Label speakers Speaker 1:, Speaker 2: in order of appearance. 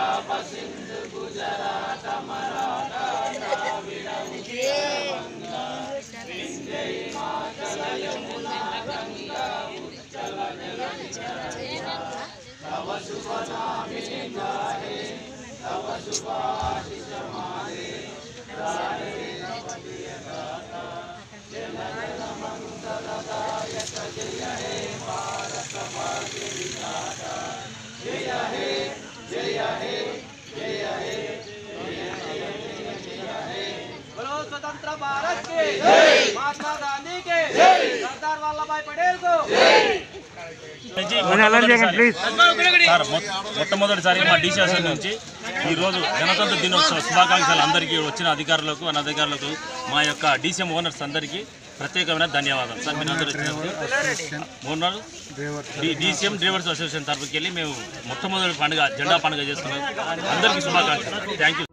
Speaker 1: पंजाब सिंध गुजरात मराठा द्राविड़ विंध्य हिमाचल यमुना गंगा उच्चल तव शुभ नामे गाहे तव शुभाशिष माहे राधे गाता जन जन मंगलदायक जय हे भारत भाग्य विधाता जय हे जय हे जय हे बोलो स्वतंत्र भारत के महात्मा गांधी के सरदार वल्लभभाई पटेल को
Speaker 2: మొట్టమొదటిసారి మా డీసీఎస్ఎన్ నుంచి ఈరోజు గణతంత్ర దినోత్సవ శుభాకాంక్షలు అందరికీ వచ్చిన అధికారులకు అనధికారులకు మా యొక్క డీసీఎం ఓనర్స్ అందరికీ ప్రత్యేకమైన ధన్యవాదాలు సార్. మీరు అందరూ ఓనర్ డీసీఎం డ్రైవర్స్ అసోసియేషన్ తరఫుకి వెళ్ళి మేము మొట్టమొదటి పండుగ జెండా పండుగ చేస్తున్నాం. అందరికీ శుభాకాంక్షలు. Thank you.